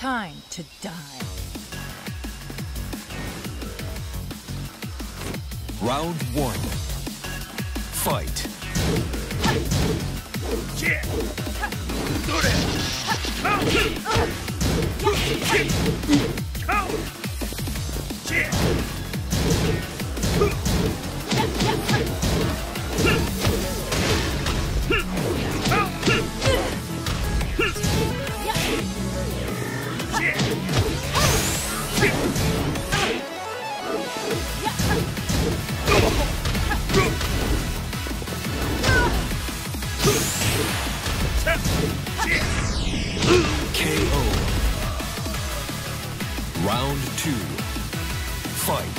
Time to die. Round 1. Fight. KO. Round 2. Fight.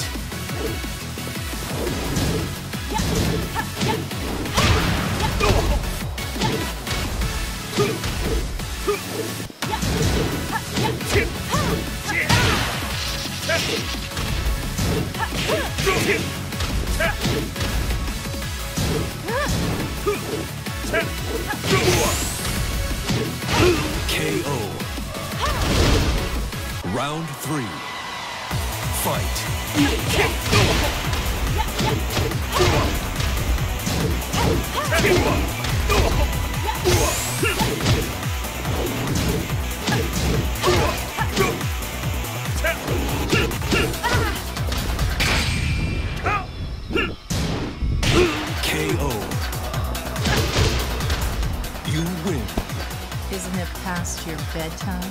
KO. Round 3. Fight. KO. You win. Isn't it past your bedtime?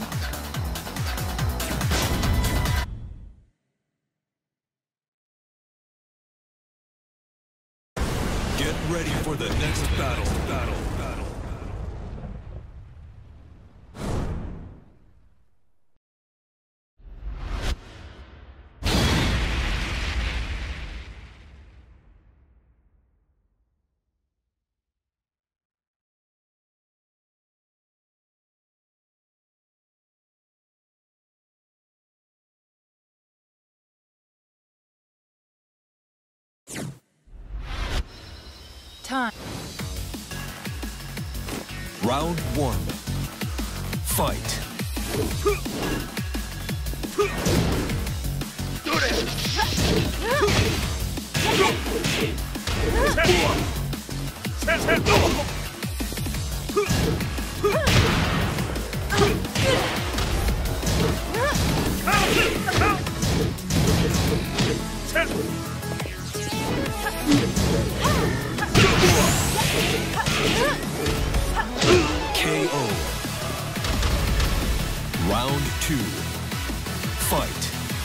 Get ready for the next battle. Time. Round 1. Fight. KO. Round 2. Fight.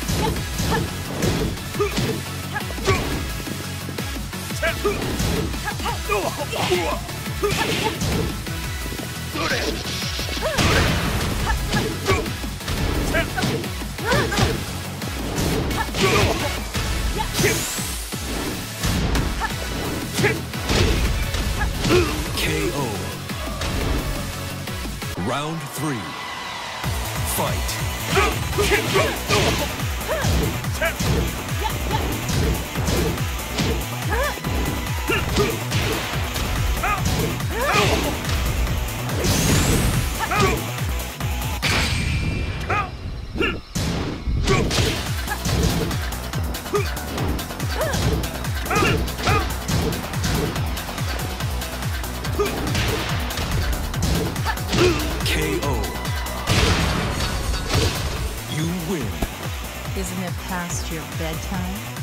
KO. Round 3. Fight. KO. You win. Isn't it past your bedtime?